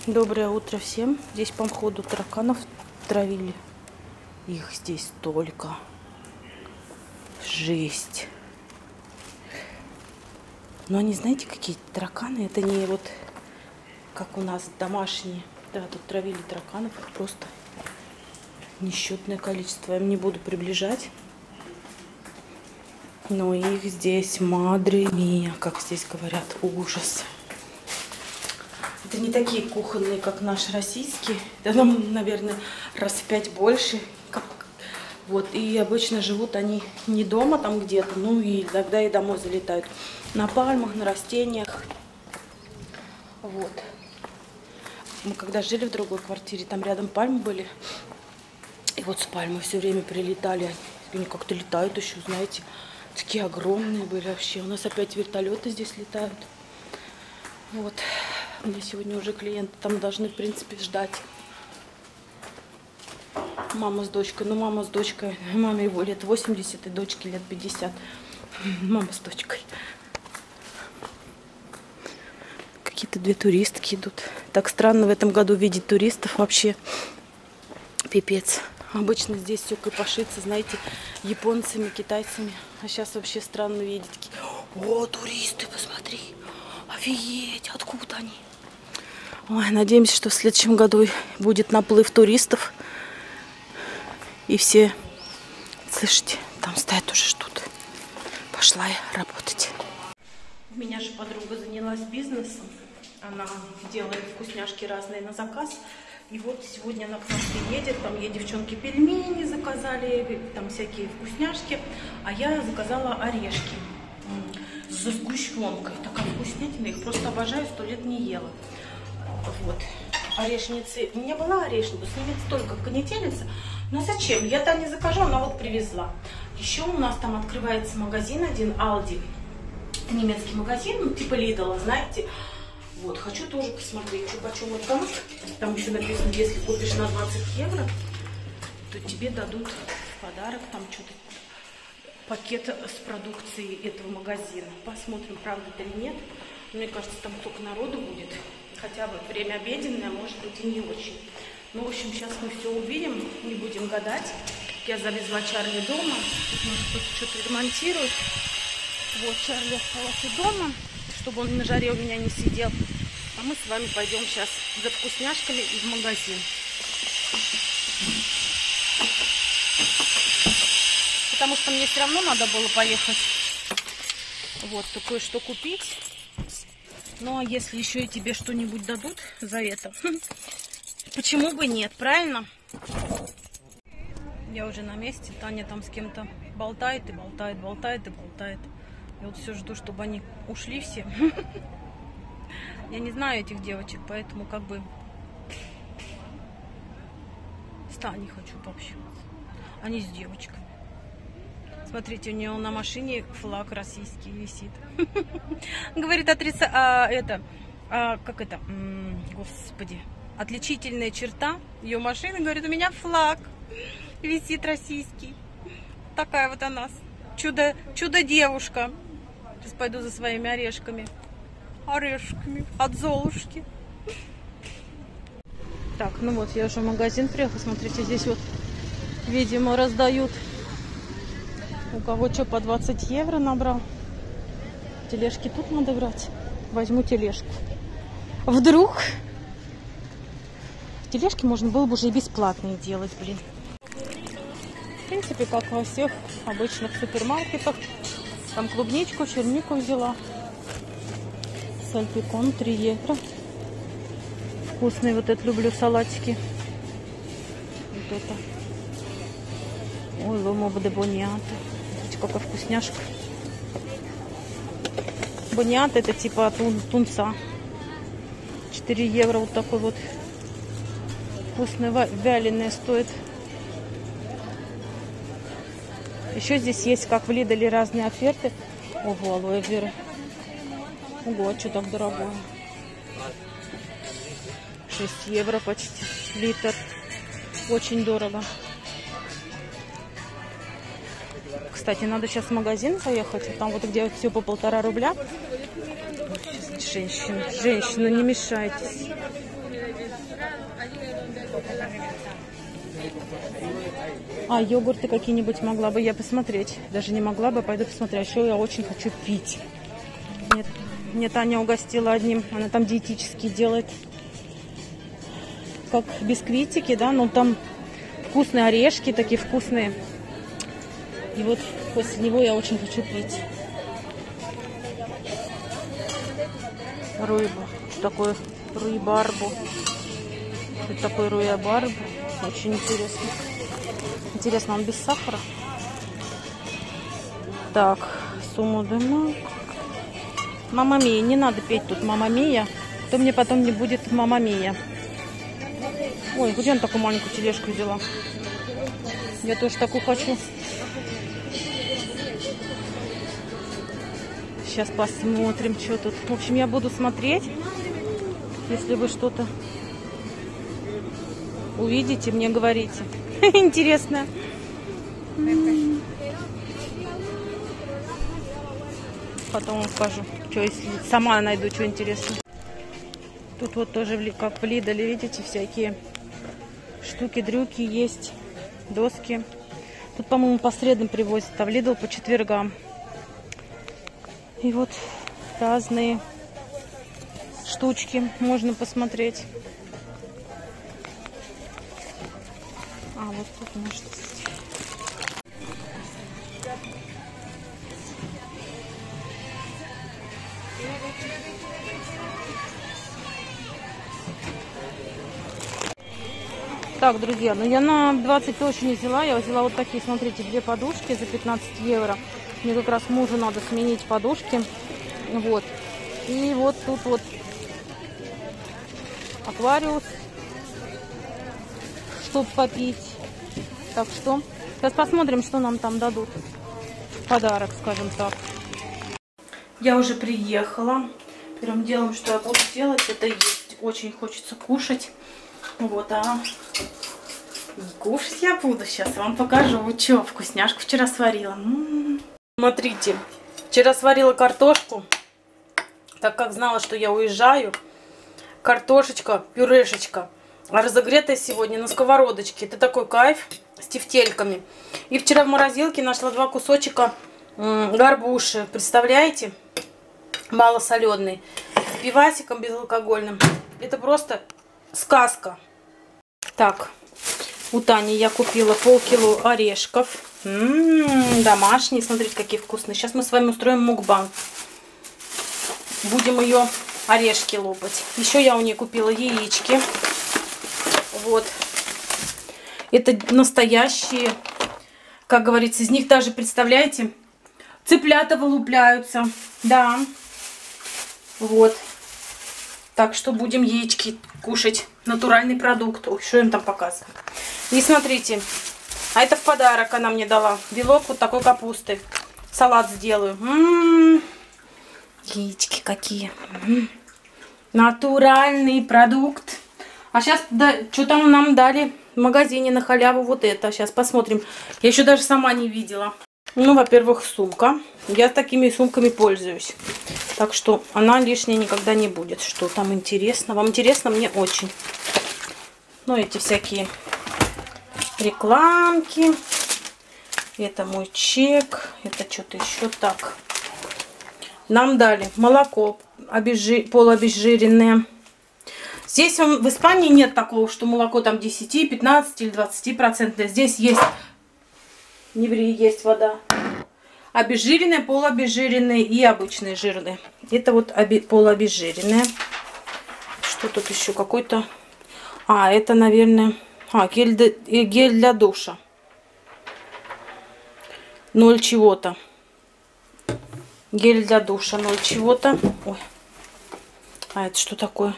Доброе утро всем. Здесь по ходу тараканов травили. Их здесь столько. Жесть. Но они, знаете, какие тараканы? Это не вот как у нас домашние. Да, тут травили тараканов. Их просто несчетное количество. Я не буду приближать. Но их здесь мадре мия, как здесь говорят, ужас. Это не такие кухонные, как наши российские. Это, наверное, раз в 5 больше. Вот. И обычно живут они не дома там где-то, ну и иногда и домой залетают. На пальмах, на растениях. Вот. Мы когда жили в другой квартире, там рядом пальмы были. И вот с пальмы все время прилетали. Они как-то летают еще, знаете. Такие огромные были вообще. У нас опять вертолеты здесь летают. Вот. У меня сегодня уже клиенты там должны, в принципе, ждать. Мама с дочкой. Ну, мама с дочкой. Маме его лет 80 и дочке лет 50. Мама с дочкой. Какие-то две туристки идут. Так странно в этом году видеть туристов. Вообще пипец. Обычно здесь все копошится, знаете, японцами, китайцами. А сейчас вообще странно видеть. О, туристы, посмотри. Офигеть, откуда они? Ой, надеемся, что в следующем году будет наплыв туристов. И все, слышите, там стоят уже ждут. Пошла я работать. У меня же подруга занялась бизнесом. Она делает вкусняшки разные на заказ. И вот сегодня она к нам приедет. Там ей девчонки пельмени заказали, там всякие вкусняшки. А я заказала орешки со сгущенкой. Такая вкуснятина, их просто обожаю, 100 лет не ела. Вот. Орешницы. У меня была орешница, с ними столько конетелится. Но зачем? Я-то не закажу, она вот привезла. Еще у нас там открывается магазин один, Aldi. Это немецкий магазин, ну типа Lidl, знаете. Вот, хочу тоже посмотреть, что почем вот там. Там еще написано, если купишь на 20 евро, то тебе дадут в подарок там что-то, пакет с продукцией этого магазина. Посмотрим, правда это или нет. Мне кажется, там только народу будет. Хотя бы время обеденное, может быть, и не очень. Ну, в общем, сейчас мы все увидим, не будем гадать. Я завезла Чарли дома. Тут у нас кто-то что-то ремонтирует. Вот, Чарли остался дома, чтобы он на жаре у меня не сидел. А мы с вами пойдем сейчас за вкусняшками и в магазин. Потому что мне все равно надо было поехать. Вот, кое-что купить. Ну, а если еще и тебе что-нибудь дадут за это, почему бы нет, правильно? Я уже на месте. Таня там с кем-то болтает и болтает, болтает и болтает. Я вот все жду, чтобы они ушли все. Я не знаю этих девочек, поэтому как бы с Таней хочу пообщаться. Они с девочками. Смотрите, у нее на машине флаг российский висит. Говорит, господи, отличительная черта ее машины. Говорит, у меня флаг висит российский. Такая вот она, чудо-девушка. Сейчас пойду за своими орешками. Орешками от Золушки. Так, ну вот, я уже в магазин приехала. Смотрите, здесь вот, видимо, раздают. У кого что по 20 евро набрал. Тележки тут надо брать. Возьму тележку. Вдруг тележки можно было бы уже и бесплатные делать, блин. В принципе, как во всех обычных супермаркетах. Там клубничку, чернику взяла. Сальпикон 3 евро. Вкусные, вот это люблю, салатики. Вот это. Ой, ломо де боньята. Смотрите, какая вкусняшка. Боньята это типа тунца. 4 евро вот такой вот. Вкусное, вяленое стоит. Еще здесь есть, как в Lidl, разные оферты. Ого, алоэ вера. Ого, а что так дорогое? 6 евро почти литр. Очень дорого. Кстати, надо сейчас в магазин заехать. Там вот где все по 1,5 рубля. Женщина, не мешайтесь. А йогурты какие-нибудь могла бы я посмотреть. Даже не могла бы, пойду посмотрю. А еще я очень хочу пить. Мне Таня угостила одним. Она там диетический делает. Как бисквитики, да, но там вкусные орешки, такие вкусные. И вот после него я очень хочу пить. Рыбу. Что такое руи-барбу? Что такое руи-барбу? Очень интересно. Интересно, он без сахара? Так, сумму дома. Мама Мия. Не надо петь тут Мама Мия. То мне потом не будет Мама Мия. Ой, где она такую маленькую тележку взяла? Я тоже такую хочу. Сейчас посмотрим, что тут. В общем, я буду смотреть. Если вы что-то увидите, мне говорите. Интересно. Потом вам скажу, что если сама найду, что интересно. Тут вот тоже, как в Лиделе, видите, всякие штуки-дрюки есть, доски. Тут, по-моему, по средам привозят, а в Лидл по четвергам. И вот разные штучки можно посмотреть. А вот тут может. Так, друзья, ну я на 20 точно не взяла. Я взяла вот такие, смотрите, 2 подушки за 15 евро. Мне как раз мужу надо сменить подушки. Вот. И вот тут вот аквариус, чтобы попить. Так что сейчас посмотрим, что нам там дадут. Подарок, скажем так. Я уже приехала. Первым делом, что я буду делать, это есть. Очень хочется кушать. Вот, кушать я буду. Сейчас вам покажу. Вот что, вкусняшку вчера сварила. Смотрите, вчера сварила картошку, так как знала, что я уезжаю. Картошечка, пюрешечка, разогретая сегодня на сковородочке. Это такой кайф с тефтельками. И вчера в морозилке нашла 2 кусочка горбуши. Представляете? Малосоленый. С пивасиком безалкогольным. Это просто сказка. Так, у Тани я купила полкило орешков. Домашние, смотрите, какие вкусные. Сейчас мы с вами устроим мукбанг. Будем ее орешки лопать. Еще я у нее купила яички. Вот. Это настоящие, как говорится, из них даже, представляете, цыплята вылупляются. Да. Вот. Так что будем яички кушать. Натуральный продукт. Ой, что я им там показываю. И смотрите. А это в подарок она мне дала. Белок вот такой капусты. Салат сделаю. Яички какие. Натуральный продукт. А сейчас, да, что там нам дали в магазине на халяву вот это. Сейчас посмотрим. Я еще даже сама не видела. Ну, во-первых, сумка. Я такими сумками пользуюсь. Так что она лишняя никогда не будет. Что там интересно? Вам интересно? Мне очень. Ну, эти всякие рекламки. Это мой чек. Это что-то еще так. Нам дали молоко полуобезжиренное. Здесь в Испании нет такого, что молоко там 10, 15 или 20%. Здесь есть, не ври, есть вода. Обезжиренное, полуобезжиренное и обычные жирные. Это вот полуобезжиренное. Что тут еще? Какой-то... А, это, наверное... гель для душа. 0 чего-то. Гель для душа 0 чего-то. Ой. А это что такое?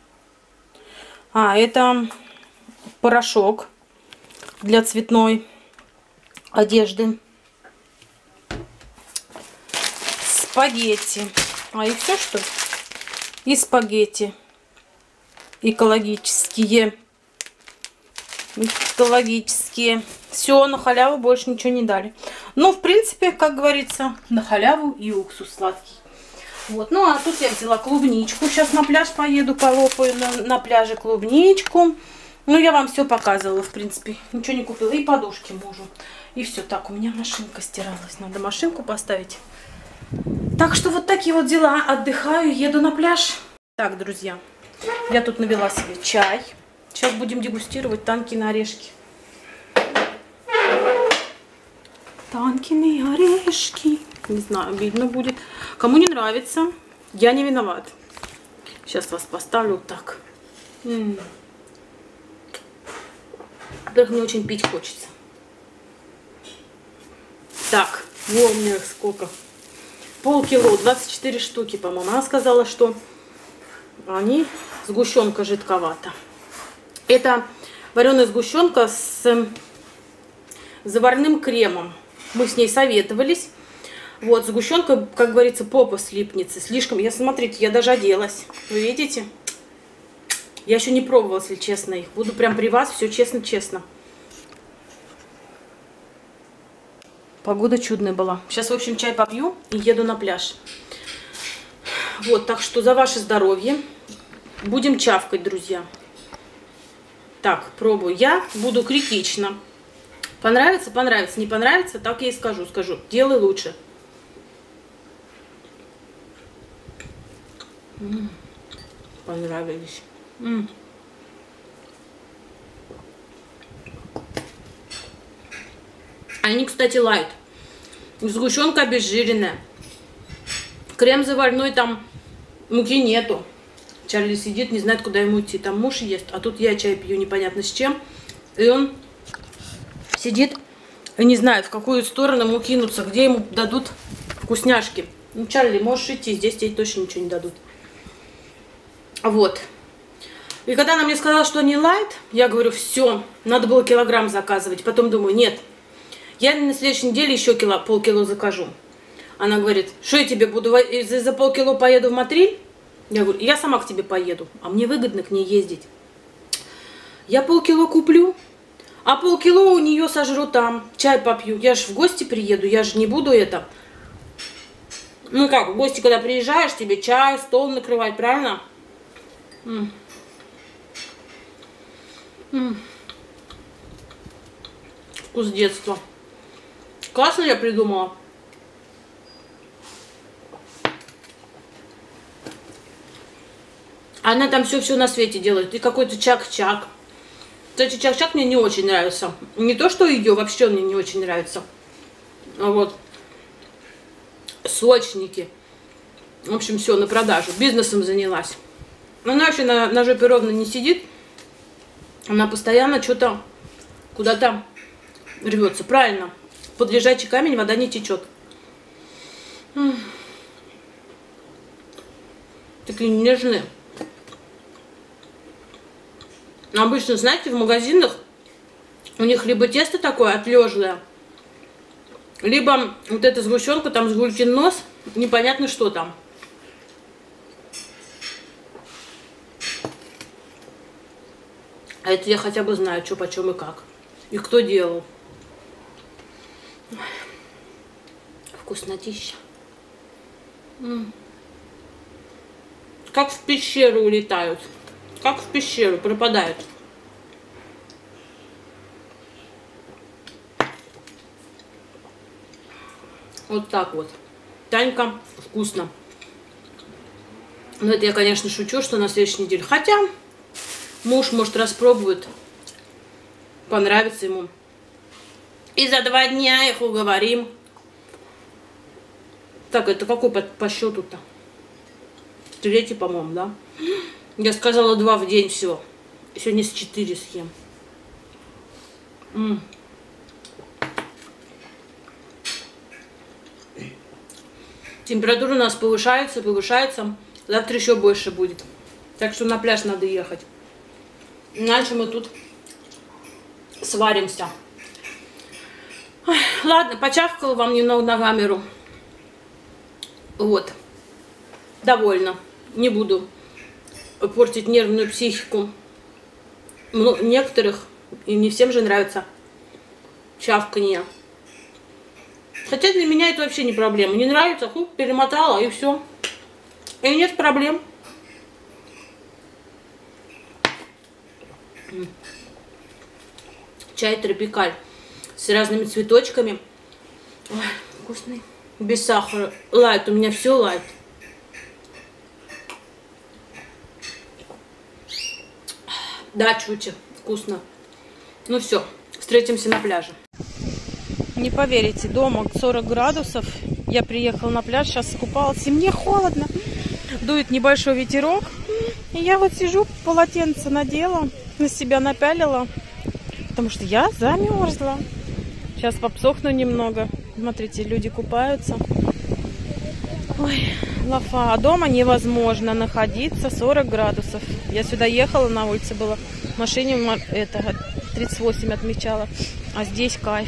А, это порошок для цветной одежды. Спагетти. А и все, что ли? И спагетти. Экологические. Экологические. Все, на халяву больше ничего не дали. Ну, в принципе, как говорится, на халяву и уксус сладкий. Вот, ну а тут я взяла клубничку. Сейчас на пляж поеду, полопаю на пляже клубничку. Ну, я вам все показывала, в принципе. Ничего не купила. И подушки мужу. И все. Так, у меня машинка стиралась. Надо машинку поставить. Так что вот такие вот дела. Отдыхаю, еду на пляж. Так, друзья, я тут навела себе чай. Сейчас будем дегустировать Танкины орешки. Танкины орешки. Не знаю, видно будет. Кому не нравится, я не виноват. Сейчас вас поставлю вот так. Во-первых, мне очень пить хочется. Так, вот у меня их сколько. Полкило, 24 штуки, по-моему. Она сказала, что они сгущенка жидковата. Это вареная сгущенка с заварным кремом. Мы с ней советовались. Вот, сгущенка, как говорится, попа слипнется. Слишком, смотрите, я даже оделась. Вы видите? Я еще не пробовала, если честно, их. Буду прям при вас, все честно-честно. Погода чудная была. Сейчас, в общем, чай попью и еду на пляж. Вот, так что за ваше здоровье. Будем чавкать, друзья. Так, пробую. Я буду критично. Понравится, понравится. Не понравится, так я и скажу. Делай лучше. Понравились. Они, кстати, лайт. Сгущенка обезжиренная. Крем заварной, там муки нету. Чарли сидит, не знает, куда ему идти. Там муж ест, а тут я чай пью непонятно с чем. И он сидит и не знает, в какую сторону ему кинуться, где ему дадут вкусняшки. Ну, Чарли, можешь идти, здесь тебе точно ничего не дадут. Вот. И когда она мне сказала, что они лайт, я говорю, все, надо было килограмм заказывать. Потом думаю, нет, я на следующей неделе еще полкило закажу. Она говорит, что я тебе буду, за полкило поеду в Матриль? Я говорю, я сама к тебе поеду, а мне выгодно к ней ездить. Я полкило куплю, а полкило у нее сожру там, чай попью. Я же в гости приеду, я же не буду это. Ну как, в гости, когда приезжаешь, тебе чай, стол накрывать, правильно? Вкус детства. Классно я придумала. Она там все на свете делает. И какой-то чак-чак. Кстати, чак-чак мне не очень нравится. Не то, что ее, вообще мне не очень нравится. А вот. Сочники. В общем, все на продажу. Бизнесом занялась. Она вообще на жопе ровно не сидит. Она постоянно что-то куда-то рвется. Правильно. Под лежачий камень вода не течет. Такие нежные. Обычно, знаете, в магазинах у них либо тесто такое отлежное, либо вот эта сгущенка, там сгущенос, непонятно что там. А это я хотя бы знаю, что почем и как. И кто делал. Вкуснотища. Как в пещеру улетают. Как в пещеру пропадают. Вот так вот. Танька, вкусно. Но это я, конечно, шучу, что на следующей неделе. Хотя муж, может, распробует. Понравится ему. И за 2 дня их уговорим. Так, это какой по счету-то? 3-й, по-моему, да? Я сказала 2 в день всего. Сегодня с 4 съем. Температура у нас повышается. Завтра еще больше будет. Так что на пляж надо ехать. Иначе мы тут сваримся. Ой, ладно, почавкала вам немного на камеру. Вот. Довольно. Не буду портить нервную психику некоторых. И не всем же нравится чавканье. Хотя для меня это вообще не проблема. Не нравится, хуп, перемотала и все. И нет проблем. Чай тропикаль с разными цветочками. Ой, вкусный. Без сахара. Лайт. У меня все лайт. Да, Чуча. Вкусно. Ну все. Встретимся на пляже. Не поверите, дома 40 градусов. Я приехала на пляж, сейчас искупалась, и мне холодно. Дует небольшой ветерок. И я вот сижу, полотенце надела, на себя напялила, потому что я замерзла. Сейчас подсохну немного. Смотрите, люди купаются. Ой, лафа. А дома невозможно находиться, 40 градусов. Я сюда ехала, на улице было. В машине это 38 отмечала. А здесь кайф.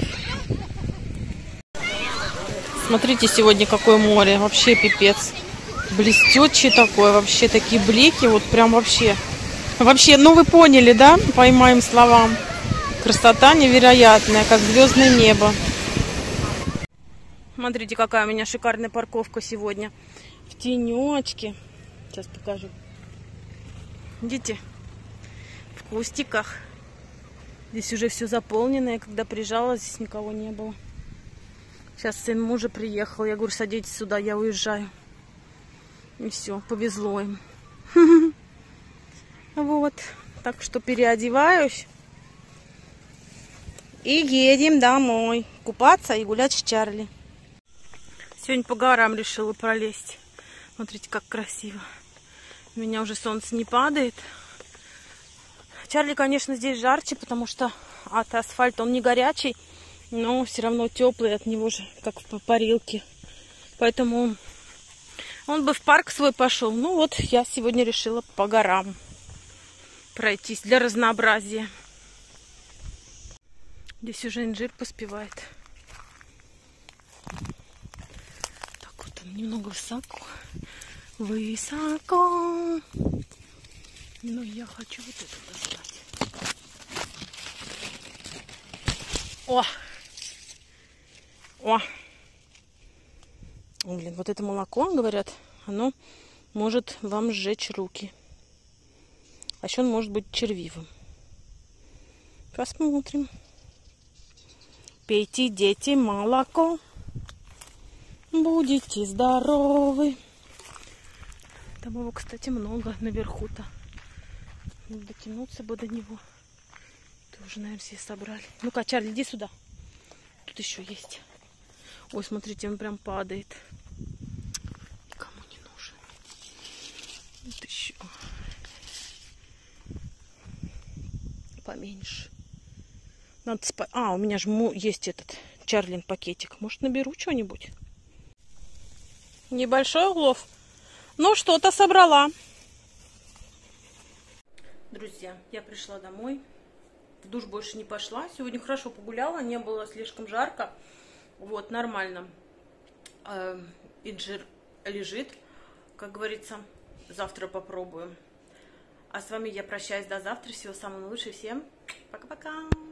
Смотрите, сегодня какое море. Вообще пипец. Блестючий такой. Вообще такие блики. Вот прям вообще. Вообще, ну вы поняли, да? По моим словам. Красота невероятная, как звездное небо. Смотрите, какая у меня шикарная парковка сегодня. В тенечке. Сейчас покажу. Видите? В кустиках. Здесь уже все заполнено. Я когда приезжала, здесь никого не было. Сейчас сын мужа приехал. Я говорю, садитесь сюда, я уезжаю. И все, повезло им. Вот. Так что переодеваюсь. И едем домой. Купаться и гулять с Чарли. Сегодня по горам решила пролезть. Смотрите, как красиво. У меня уже солнце не падает. Чарли, конечно, здесь жарче, потому что от асфальта он не горячий, но все равно теплый от него же, как в парилке. Поэтому он бы в парк свой пошел. Ну вот, я сегодня решила по горам пройтись для разнообразия. Здесь уже инжир поспевает. Так вот он немного высоко. Высоко. Но я хочу вот это достать. О! О! Блин, вот это молоко, говорят, оно может вам сжечь руки. А еще он может быть червивым. Посмотрим. Пейте, дети, молоко. Будете здоровы. Там его, кстати, много наверху-то. Дотянуться бы до него. Тоже, наверное, все собрали. Ну-ка, Чарли, иди сюда. Тут еще есть. Ой, смотрите, он прям падает. Никому не нужен. Вот еще. Поменьше. Надо спать. А, у меня же есть этот Чарлин пакетик. Может, наберу что-нибудь? Небольшой улов. Ну, что-то собрала. Друзья, я пришла домой. В душ больше не пошла. Сегодня хорошо погуляла. Не было слишком жарко. Вот, нормально. Инжир лежит, как говорится. Завтра попробуем. А с вами я прощаюсь до завтра. Всего самого лучшего. Всем пока-пока.